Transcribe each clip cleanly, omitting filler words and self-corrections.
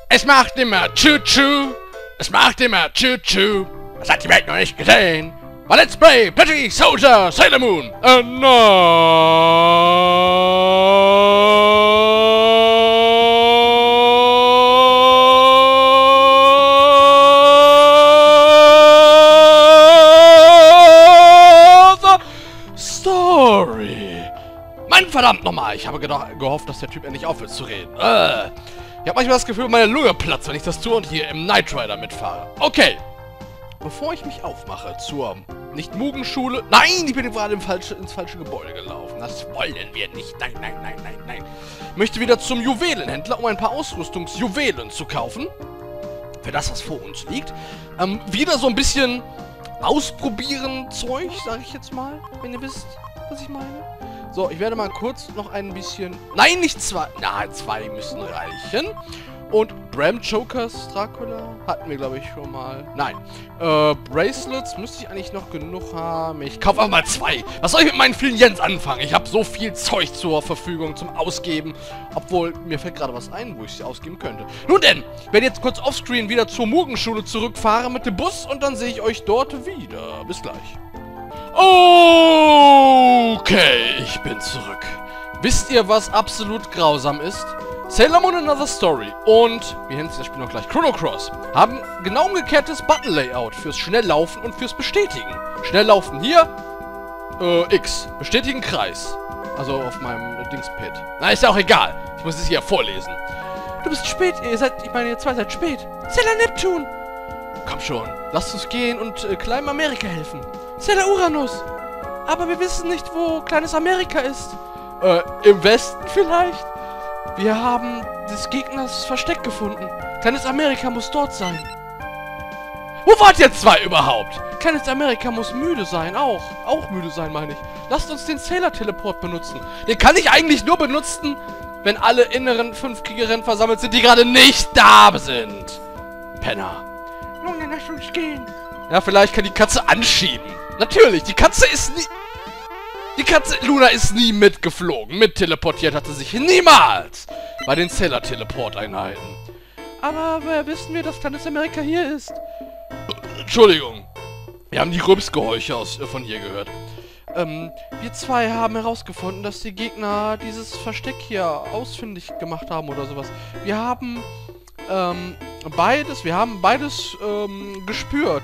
Es macht immer Choo-Choo. Es macht immer Choo-Choo. Das hat die Welt noch nicht gesehen. But let's play Pretty Soldier Sailor Moon. Story. Mann, verdammt nochmal. Ich habe gehofft, dass der Typ endlich aufhört zu reden. Ich habe manchmal das Gefühl, meine Lunge platzt, wenn ich das tue und hier im Knight Rider mitfahre. Okay. Bevor ich mich aufmache zur Nicht-Mugen-Schule... Nein, ich bin gerade ins falsche Gebäude gelaufen. Das wollen wir nicht. Nein, nein, nein, nein, nein. Ich möchte wieder zum Juwelenhändler, um ein paar Ausrüstungsjuwelen zu kaufen. Für das, was vor uns liegt. Wieder so ein bisschen ausprobieren Zeug, sage ich jetzt mal. Wenn ihr wisst, was ich meine. So, ich werde mal kurz noch ein bisschen... Nein, nicht zwei. Na, zwei müssen reichen. Und Bram Chokers Dracula hatten wir, glaube ich, schon mal. Nein. Bracelets müsste ich eigentlich noch genug haben. Ich kaufe einfach mal zwei. Was soll ich mit meinen vielen Jens anfangen? Ich habe so viel Zeug zur Verfügung zum Ausgeben. Obwohl, mir fällt gerade was ein, wo ich sie ausgeben könnte. Nun denn, ich werde jetzt kurz offscreen wieder zur Mugenschule zurückfahren mit dem Bus und dann sehe ich euch dort wieder. Bis gleich. Okay, ich bin zurück. Wisst ihr, was absolut grausam ist? Sailor Moon Another Story und, wie nennt sich das Spiel noch gleich, Chrono Cross, haben genau umgekehrtes Button-Layout fürs Schnelllaufen und fürs Bestätigen. Schnelllaufen hier, X, bestätigen Kreis. Also auf meinem Dingspad. Na, ist ja auch egal. Ich muss es hier vorlesen. Du bist spät, ihr zwei seid spät. Sailor Neptune! Komm schon, lasst uns gehen und kleinem Amerika helfen. Sailor Uranus! Aber wir wissen nicht, wo kleines Amerika ist. Im Westen vielleicht? Wir haben des Gegners Versteck gefunden. Kleines Amerika muss dort sein. Wo wart ihr zwei überhaupt? Kleines Amerika muss müde sein, auch. Auch müde sein, meine ich. Lasst uns den Sailor-Teleport benutzen. Den kann ich eigentlich nur benutzen, wenn alle inneren 5 Kriegerinnen versammelt sind, die gerade nicht da sind. Penner. Junge, lass uns gehen. Ja, vielleicht kann die Katze anschieben. Natürlich, die Katze ist nie... Die Katze Luna ist nie mitgeflogen. Mitteleportiert hat sie sich niemals bei den Sailor-Teleport-Einheiten. Aber woher wissen wir, dass kleines Amerika hier ist? Entschuldigung. Wir haben die Rülpsgeräusche von hier gehört. Wir zwei haben herausgefunden, dass die Gegner dieses Versteck hier ausfindig gemacht haben oder sowas. Wir haben beides gespürt.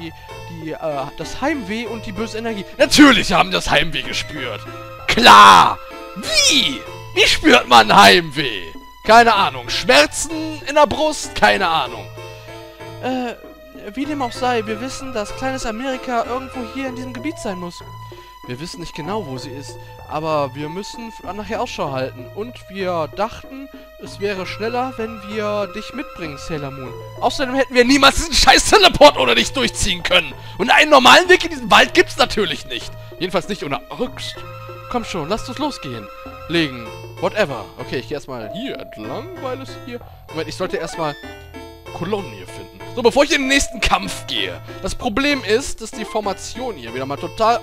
Das Heimweh und die böse Energie. Natürlich haben das Heimweh gespürt. Klar! Wie? Wie spürt man Heimweh? Keine Ahnung. Schmerzen in der Brust? Keine Ahnung. Wie dem auch sei, wir wissen, dass kleines Amerika irgendwo hier in diesem Gebiet sein muss. Wir wissen nicht genau, wo sie ist, aber wir müssen nachher Ausschau halten. Und wir dachten, es wäre schneller, wenn wir dich mitbringen, Sailor Moon. Außerdem hätten wir niemals diesen scheiß Teleport ohne dich durchziehen können. Und einen normalen Weg in diesen Wald gibt's natürlich nicht. Jedenfalls nicht ohne Axt. Komm schon, lasst uns losgehen. Legen. Whatever. Okay, ich gehe erstmal hier entlang, weil es hier... Moment, ich sollte erstmal Kolonie finden. So, bevor ich in den nächsten Kampf gehe. Das Problem ist, dass die Formation hier wieder mal total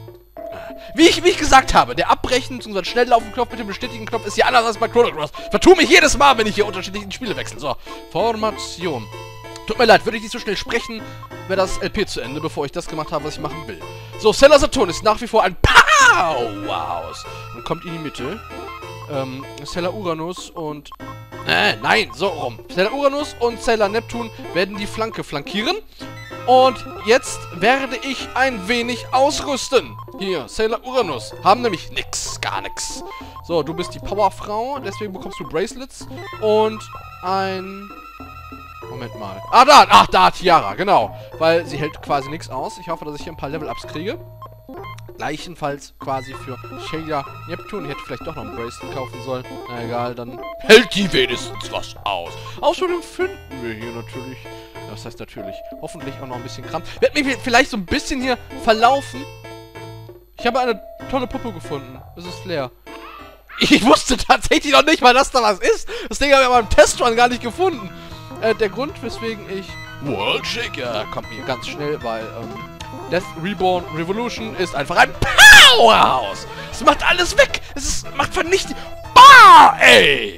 Wie ich gesagt habe, der Abbrechen bzw. Schnelllaufen-Knopf mit dem Bestätigen-Knopf ist hier anders als bei Chrono Cross. Vertue mich jedes Mal, wenn ich hier unterschiedliche Spiele wechsle. So, Formation. Tut mir leid, würde ich nicht so schnell sprechen, wäre das LP zu Ende, bevor ich das gemacht habe, was ich machen will. So, Sailor Saturn ist nach wie vor ein Powerhouse. Und kommt in die Mitte. Sailor Uranus und... nein, so rum. Sailor Uranus und Sailor Neptune werden die Flanke flankieren. Und jetzt werde ich ein wenig ausrüsten. Hier, Sailor Uranus. Haben nämlich nix, gar nix. So, du bist die Powerfrau, deswegen bekommst du Bracelets. Und ein... Moment mal. Ah, da! Ach, da, Tiara, genau. Weil sie hält quasi nichts aus. Ich hoffe, dass ich hier ein paar Level-Ups kriege. Gleichenfalls quasi für Sailor Neptune. Ich hätte vielleicht doch noch ein Bracelet kaufen sollen. Na egal, dann hält die wenigstens was aus. Außerdem finden wir hier natürlich... Das heißt natürlich, hoffentlich auch noch ein bisschen Kram. Ich werde mich vielleicht so ein bisschen hier verlaufen. Ich habe eine tolle Puppe gefunden. Es ist leer. Ich wusste tatsächlich noch nicht mal, dass da was ist. Das Ding habe ich aber im Testrun gar nicht gefunden. Der Grund, weswegen ich... World Shaker kommt mir ganz schnell, weil Death Reborn Revolution ist einfach ein Powerhouse. Es macht alles weg. Macht vernichtet... Bah, ey!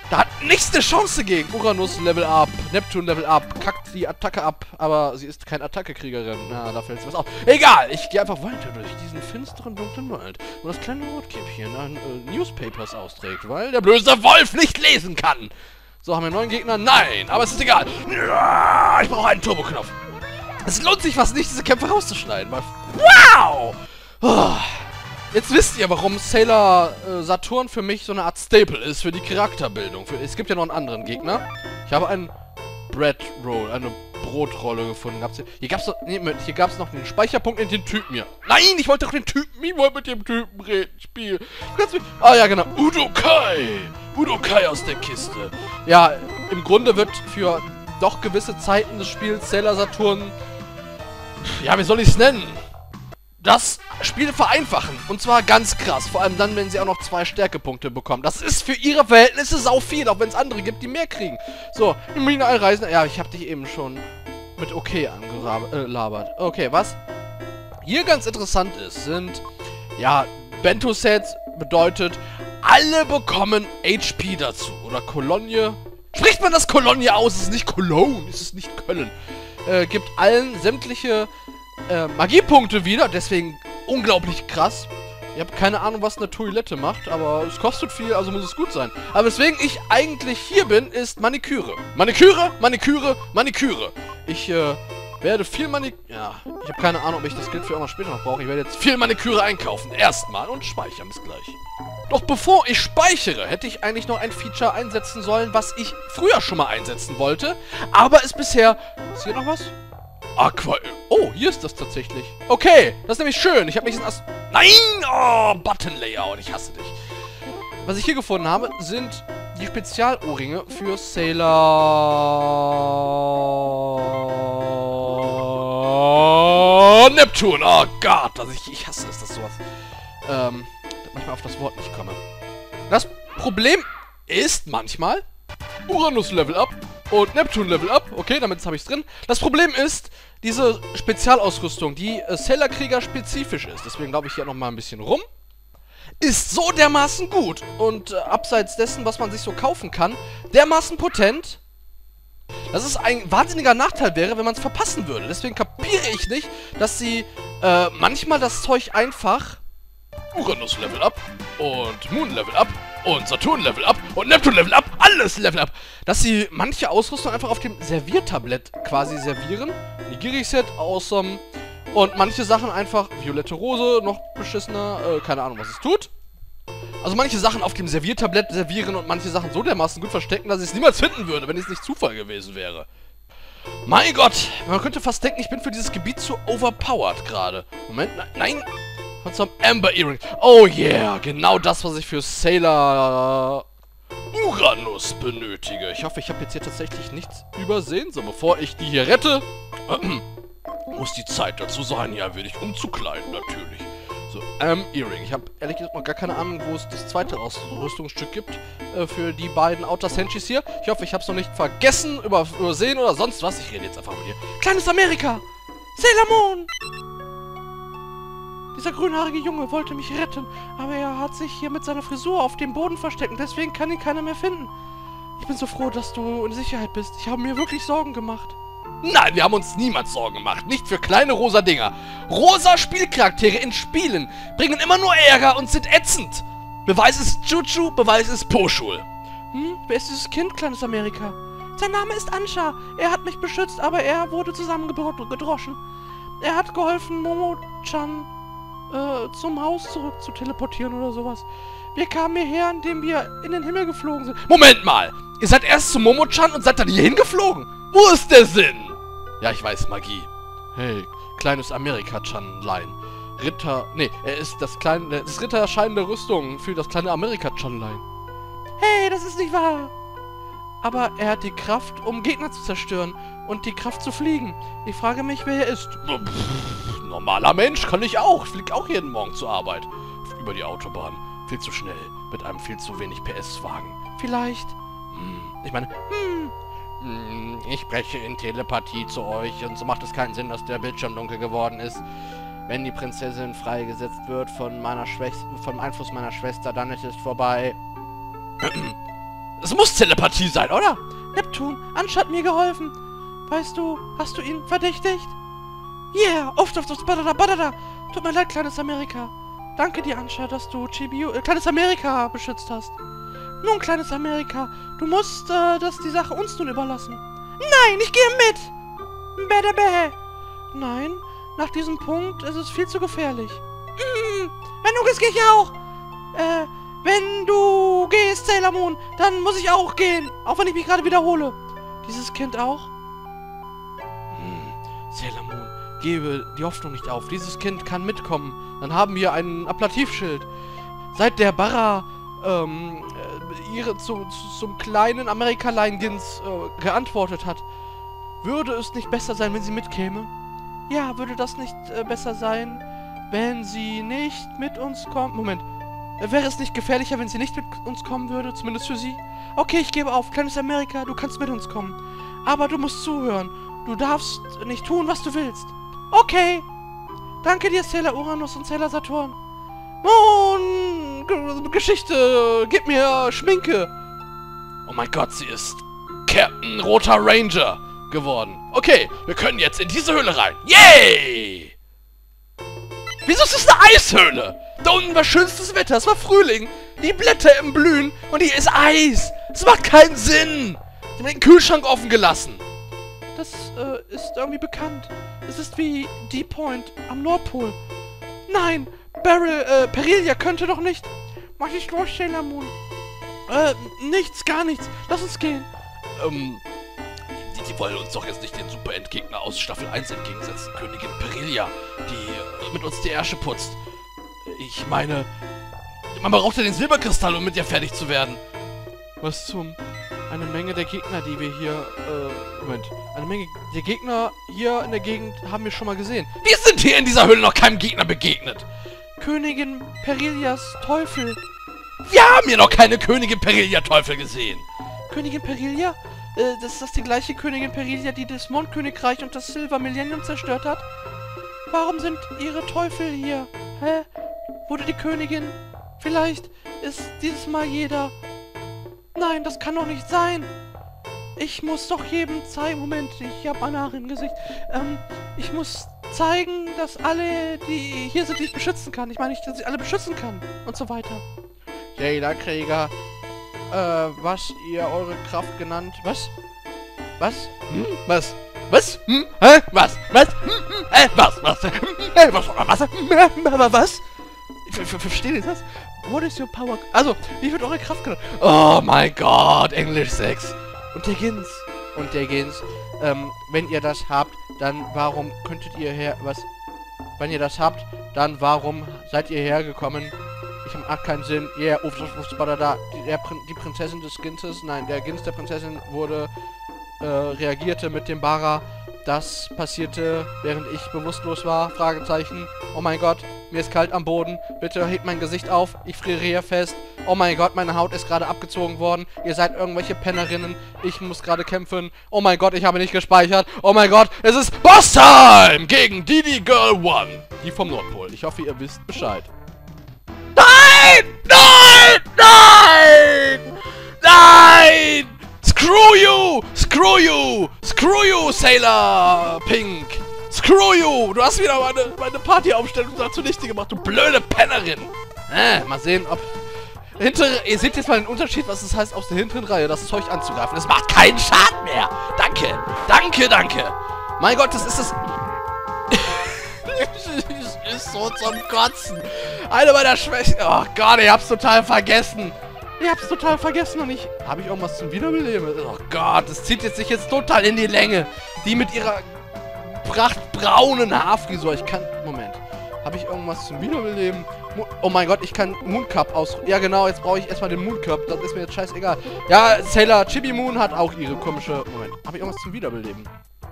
Da hat nichts eine Chance gegen. Uranus Level Up, Neptun Level Up, kackt die Attacke ab, aber sie ist keine Attacke-Kriegerin. Na, da fällt was auf. Egal, ich gehe einfach weiter durch diesen finsteren, dunklen Wald, wo das kleine Rotkäppchen an Newspapers austrägt, weil der böse Wolf nicht lesen kann. So, haben wir einen neuen Gegner? Nein, aber es ist egal. Ja, ich brauche einen Turboknopf. Es lohnt sich fast nicht, diese Kämpfe rauszuschneiden, weil... Wow! Oh. Jetzt wisst ihr, warum Sailor Saturn für mich so eine Art Staple ist für die Charakterbildung. Es gibt ja noch einen anderen Gegner. Ich habe einen Bread Roll, eine Brotrolle gefunden. Hier gab es noch den Speicherpunkt in den Typen hier. Nein, ich wollte doch den Typen. Ich wollte mit dem Typen reden. Spiel. Ah ja, genau. Udokai. Udokai aus der Kiste. Ja, im Grunde wird für doch gewisse Zeiten des Spiels Sailor Saturn... Ja, wie soll ich es nennen? Das Spiel vereinfachen. Und zwar ganz krass. Vor allem dann, wenn sie auch noch 2 Stärkepunkte bekommen. Das ist für ihre Verhältnisse sau viel, auch wenn es andere gibt, die mehr kriegen. So, im Mineralreisen. Ja, ich habe dich eben schon mit okay angelabert. Okay, was hier ganz interessant ist, sind, ja, Bento-Sets bedeutet, alle bekommen HP dazu. Oder Kolonie. Spricht man das Kolonie aus? Es ist nicht Cologne, es ist nicht Köln. Gibt allen sämtliche Magiepunkte wieder, deswegen unglaublich krass. Ich habe keine Ahnung, was eine Toilette macht, aber es kostet viel, also muss es gut sein. Aber weswegen ich eigentlich hier bin, ist Maniküre. Maniküre, Maniküre, Maniküre. Ich werde viel Ja, ich habe keine Ahnung, ob ich das Geld für irgendwas später noch brauche. Ich werde jetzt viel Maniküre einkaufen. Erstmal und speichern bis gleich. Doch bevor ich speichere, hätte ich eigentlich noch ein Feature einsetzen sollen, was ich früher schon mal einsetzen wollte. Aber ist bisher... Ist hier noch was? Aqua... Oh, hier ist das tatsächlich. Okay, das ist nämlich schön. Ich habe mich jetzt... Nein! Oh, Button Layout. Ich hasse dich. Was ich hier gefunden habe, sind die Spezialohrringe für Sailor... Neptun. Oh Gott, ich hasse es, dass sowas... dass manchmal auf das Wort nicht komme. Das Problem ist manchmal... Uranus Level Up und Neptun Level Up. Okay, damit habe ich es drin. Das Problem ist, diese Spezialausrüstung, die Sailor-Krieger spezifisch ist, deswegen glaube ich hier nochmal ein bisschen rum, ist so dermaßen gut und abseits dessen, was man sich so kaufen kann, dermaßen potent, dass es ein wahnsinniger Nachteil wäre, wenn man es verpassen würde. Deswegen kapiere ich nicht, dass sie manchmal das Zeug einfach Uranus Level Up und Moon Level Up und Saturn Level Up und Neptun Level Up, alles Level Up. Dass sie manche Ausrüstung einfach auf dem Serviertablett quasi servieren. Nigiri-Set, awesome. Und manche Sachen einfach, violette Rose, noch beschissener, keine Ahnung, was es tut. Also manche Sachen auf dem Serviertablett servieren und manche Sachen so dermaßen gut verstecken, dass ich es niemals finden würde, wenn es nicht Zufall gewesen wäre. Mein Gott, man könnte fast denken, ich bin für dieses Gebiet zu overpowered gerade. Moment, nein. Und zum Amber Earring. Oh yeah, genau das, was ich für Sailor Uranus benötige. Ich hoffe, ich habe jetzt hier tatsächlich nichts übersehen. So, bevor ich die hier rette, muss die Zeit dazu sein, ja, will ich umzukleiden, natürlich. So, Earring. Ich habe ehrlich gesagt noch gar keine Ahnung, wo es das zweite Rüstungsstück gibt für die beiden Outer Senshis hier. Ich hoffe, ich habe es noch nicht vergessen, übersehen oder sonst was. Ich rede jetzt einfach mit dir. Kleines Amerika! Sailor Moon! Dieser grünhaarige Junge wollte mich retten, aber er hat sich hier mit seiner Frisur auf dem Boden versteckt und deswegen kann ihn keiner mehr finden. Ich bin so froh, dass du in Sicherheit bist. Ich habe mir wirklich Sorgen gemacht. Nein, wir haben uns niemals Sorgen gemacht. Nicht für kleine rosa Dinger. Rosa Spielcharaktere in Spielen bringen immer nur Ärger und sind ätzend. Beweis ist Chuchu, Beweis ist Poschul. Wer ist dieses Kind, kleines Amerika? Sein Name ist Ansha. Er hat mich beschützt, aber er wurde zusammengedroschen. Er hat geholfen, Momo-chan zum Haus zurück zu teleportieren oder sowas. Wir kamen hierher, indem wir in den Himmel geflogen sind. Moment mal! Ihr seid erst zu Momo-chan und seid dann hier hingeflogen? Wo ist der Sinn? Ja, ich weiß, Magie. Hey, kleines Amerika-Chanlein. Er ist das rittererscheinende Rüstung für das kleine Amerika-Chanlein. Hey, das ist nicht wahr! Aber er hat die Kraft, um Gegner zu zerstören und die Kraft zu fliegen. Ich frage mich, wer er ist. Normaler Mensch kann ich auch. Ich fliege auch jeden Morgen zur Arbeit. Über die Autobahn. Viel zu schnell. Mit einem viel zu wenig PS-Wagen. Vielleicht. Ich spreche in Telepathie zu euch und so macht es keinen Sinn, dass der Bildschirm dunkel geworden ist. Wenn die Prinzessin freigesetzt wird vom Einfluss meiner Schwester, dann ist es vorbei. Es muss Telepathie sein, oder? Neptun, Anscha hat mir geholfen. Weißt du, hast du ihn verdächtigt? Yeah, auf, badada. Tut mir leid, kleines Amerika. Danke dir, Anscha, dass du kleines Amerika beschützt hast. Nun, kleines Amerika, du musst die Sache uns nun überlassen. Nein, ich gehe mit! Bäh. Nein, nach diesem Punkt ist es viel zu gefährlich. Wenn du gehst, gehe ich auch. Wenn du gehst, Sailor Moon, dann muss ich auch gehen. Auch wenn ich mich gerade wiederhole. Dieses Kind auch? Sailor Moon, gebe die Hoffnung nicht auf. Dieses Kind kann mitkommen. Dann haben wir ein Ablativschild. Seit der Barra zum kleinen Amerika-Lein-Gins geantwortet hat, würde es nicht besser sein, wenn sie mitkäme? Ja, würde das nicht besser sein, wenn sie nicht mit uns kommt? Moment. Wäre es nicht gefährlicher, wenn sie nicht mit uns kommen würde? Zumindest für sie? Okay, ich gebe auf. Kleines Amerika, du kannst mit uns kommen. Aber du musst zuhören. Du darfst nicht tun, was du willst. Okay. Danke dir, Sailor Uranus und Sailor Saturn. Nun, Geschichte. Gib mir Schminke. Oh mein Gott, sie ist Captain Roter Ranger geworden. Okay, wir können jetzt in diese Höhle rein. Yay! Wieso ist es eine Eishöhle? Da unten war schönstes Wetter, es war Frühling. Die Blätter im Blühen und hier ist Eis. Das macht keinen Sinn. Sie haben den Kühlschrank offen gelassen. Das ist irgendwie bekannt. Es ist wie Deep Point am Nordpol. Nein, Perilia könnte doch nicht. Mach dich los, Sailor Moon. Nichts, gar nichts. Lass uns gehen. Die wollen uns doch jetzt nicht den Super-Endgegner aus Staffel 1 entgegensetzen. Königin Perilia, die mit uns die Ärsche putzt. Ich meine, man braucht ja den Silberkristall, um mit ihr fertig zu werden. Was zum... Eine Menge der Gegner, die wir hier... Moment. Eine Menge der Gegner hier in der Gegend haben wir schon mal gesehen. Wir sind hier in dieser Höhle noch keinem Gegner begegnet. Königin Perilias Teufel. Wir haben hier noch keine Königin Perilia Teufel gesehen. Königin Perilia? Ist das die gleiche Königin Perilia, die das Mondkönigreich und das Silver Millennium zerstört hat? Warum sind ihre Teufel hier? Hä? Wurde die Königin? Vielleicht ist dieses Mal jeder... Nein, das kann doch nicht sein. Ich muss doch jedem zeigen... Moment, ich habe eine Haare im Gesicht. Ich muss zeigen, dass alle, die hier sind, die ich beschützen kann. Ich meine nicht, dass ich alle beschützen kann. Und so weiter. Jailer Krieger. Was ihr eure Kraft genannt... Was? Was? Was? Was? Hä? Was? Was? Was? Was? Ich verstehe das. What is your power... Also, wie wird eure Kraft genannt? Oh mein Gott, Englisch 6. Und der Gins. Und der Gins. Wenn ihr das habt, dann warum könntet ihr her... Was? Wenn ihr das habt, dann warum seid ihr hergekommen? Hat keinen Sinn. Yeah, die Prinzessin des Ginses, nein, der Gins der Prinzessin wurde, reagierte mit dem Bara. Das passierte, während ich bewusstlos war. Fragezeichen. Oh mein Gott, mir ist kalt am Boden. Bitte hebt mein Gesicht auf. Ich friere hier fest. Oh mein Gott, meine Haut ist gerade abgezogen worden. Ihr seid irgendwelche Pennerinnen. Ich muss gerade kämpfen. Oh mein Gott, ich habe nicht gespeichert. Oh mein Gott, es ist Boss-Time gegen Didi Girl 1. Die vom Nordpol. Ich hoffe, ihr wisst Bescheid. Nein! Nein! Nein! Nein! Screw you! Screw you! Screw you, Sailor Pink! Screw you! Du hast wieder meine Partyaufstellung zunichte gemacht, du blöde Pennerin! Mal sehen, ob... Ihr seht jetzt mal den Unterschied, was es heißt, aus der hinteren Reihe das Zeug anzugreifen. Es macht keinen Schaden mehr! Danke! Danke, danke! Mein Gott, das ist es... ist so zum Kotzen. Eine meiner Schwächen... Oh Gott, ich hab's total vergessen. Ich hab's total vergessen und ich... Habe ich irgendwas zum Wiederbeleben? Oh Gott, das zieht sich jetzt total in die Länge. Die mit ihrer prachtbraunen Haarfrisur. Ich kann... Moment. Habe ich irgendwas zum Wiederbeleben? Oh mein Gott, ich kann Mooncup aus... Ja genau, jetzt brauche ich erstmal den Mooncup. Das ist mir jetzt scheißegal. Ja, Sailor Chibi Moon hat auch ihre komische... Moment. Habe ich irgendwas zum Wiederbeleben?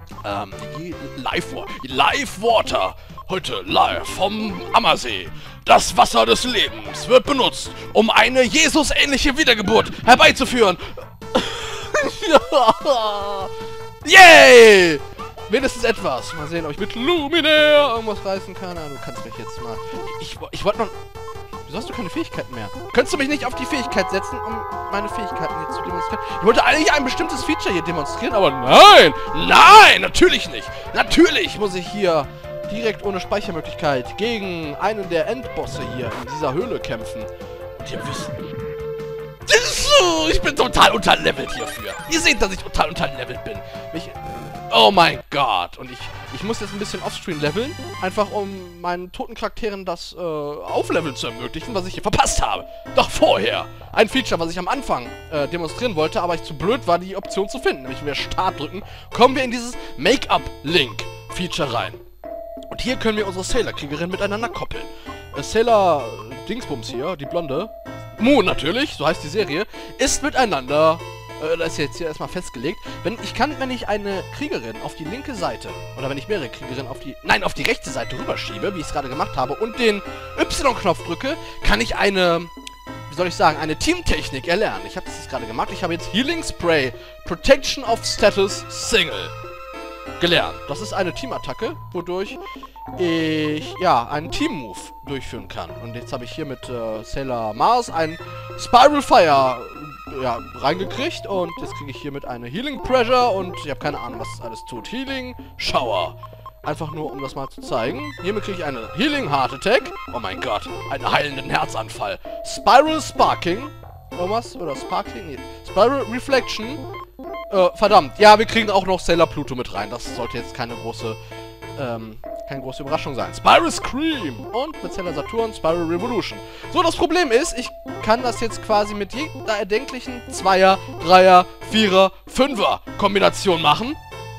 Live Water. Heute live vom Ammersee. Das Wasser des Lebens wird benutzt, um eine Jesus-ähnliche Wiedergeburt herbeizuführen. Yay! Wenigstens etwas. Mal sehen, ob ich mit Luminaire irgendwas reißen kann. Ah, du kannst mich jetzt mal... Ich wollte noch... Wieso hast du keine Fähigkeiten mehr? Könntest du mich nicht auf die Fähigkeit setzen, um meine Fähigkeiten jetzt zu demonstrieren? Ich wollte eigentlich ein bestimmtes Feature hier demonstrieren, aber nein! Nein! Natürlich nicht! Natürlich muss ich hier direkt ohne Speichermöglichkeit gegen einen der Endbosse hier in dieser Höhle kämpfen. Und ihr wisst... Ich bin total unterlevelt hierfür. Ihr seht, dass ich total unterlevelt bin. Oh mein Gott. Und ich muss jetzt ein bisschen offscreen leveln. Einfach um meinen toten Charakteren das Aufleveln zu ermöglichen, was ich hier verpasst habe. Doch vorher. Ein Feature, was ich am Anfang demonstrieren wollte, aber ich zu blöd war, die Option zu finden. Nämlich, wenn wir Start drücken, kommen wir in dieses Make-up-Link-Feature rein. Und hier können wir unsere Sailor-Kriegerin miteinander koppeln. Sailor Dingsbums hier, die Blonde, Moon natürlich, so heißt die Serie, ist miteinander, das ist jetzt hier erstmal festgelegt, wenn ich eine Kriegerin auf die linke Seite, oder wenn ich mehrere Kriegerinnen auf die rechte Seite rüberschiebe, wie ich es gerade gemacht habe, und den Y-Knopf drücke, kann ich eine Teamtechnik erlernen. Ich habe das jetzt gerade gemacht, ich habe jetzt Healing Spray, Protection of Status, Single gelernt. Das ist eine Teamattacke, wodurch ich, ja, einen Team-Move durchführen kann. Und jetzt habe ich hier mit Sailor Mars einen Spiral Fire, ja, reingekriegt. Und jetzt kriege ich hiermit eine Healing Pressure und ich habe keine Ahnung, was das alles tut. Healing Shower. Einfach nur, um das mal zu zeigen. Hiermit kriege ich eine Healing Heart Attack. Oh mein Gott, einen heilenden Herzanfall. Spiral Sparking. Irgendwas? Oder Sparkling? Nee. Spiral Reflection. Verdammt. Ja, wir kriegen auch noch Sailor Pluto mit rein. Das sollte jetzt keine große Überraschung sein. Spiral Scream. Und mit Sailor Saturn Spiral Revolution. So, das Problem ist, ich kann das jetzt quasi mit jeder erdenklichen 2er, 3er, 4er, 5er Kombination machen.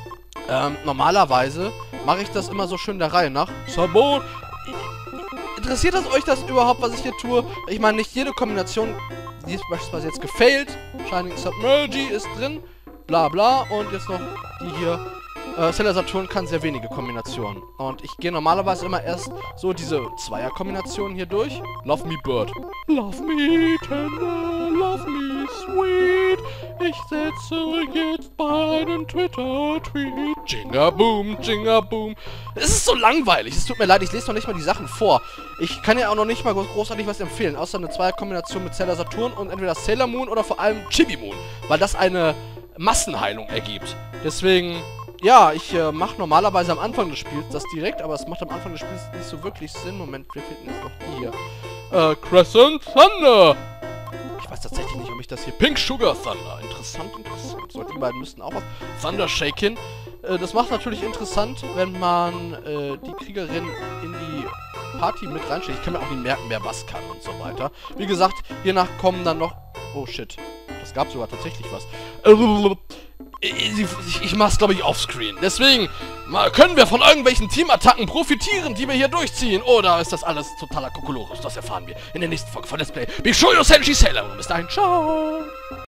Normalerweise mache ich das immer so schön der Reihe nach. Sabot. Interessiert das euch das überhaupt, was ich hier tue? Ich meine, nicht jede Kombination, die ist beispielsweise jetzt gefailt. Shining Submergy ist drin. Bla bla. Und jetzt noch die hier. Sailor Saturn kann sehr wenige Kombinationen. Und ich gehe normalerweise immer erst so diese Zweier-Kombinationen hier durch. Love me Bird. Love me tender, love me sweet. Ich setze jetzt meinen Twitter-Tweet. Jinga boom, jinga boom. Es ist so langweilig. Es tut mir leid, ich lese noch nicht mal die Sachen vor. Ich kann ja auch noch nicht mal großartig was empfehlen. Außer eine Zweier-Kombination mit Sailor Saturn und entweder Sailor Moon oder vor allem Chibi Moon. Weil das eine Massenheilung ergibt. Deswegen... Ja, ich mache normalerweise am Anfang des Spiels das direkt, aber es macht am Anfang des Spiels nicht so wirklich Sinn. Moment, wir finden jetzt noch die hier. Crescent Thunder! Ich weiß tatsächlich nicht, ob ich das hier... Pink Sugar Thunder. Interessant. So, die beiden müssten auch was... Thunder Shaking. Das macht natürlich interessant, wenn man die Kriegerin in die Party mit reinstellt. Ich kann mir auch nicht merken, wer was kann und so weiter. Wie gesagt, hiernach kommen dann noch... Oh, shit. Das gab sogar tatsächlich was. Ich mach's, glaube ich, offscreen. Deswegen können wir von irgendwelchen Teamattacken profitieren, die wir hier durchziehen. Oder ist das alles totaler Kokolores? Das erfahren wir in der nächsten Folge von Let's Play Bishoyo Senshi Sailor Moon. Bis dahin, ciao!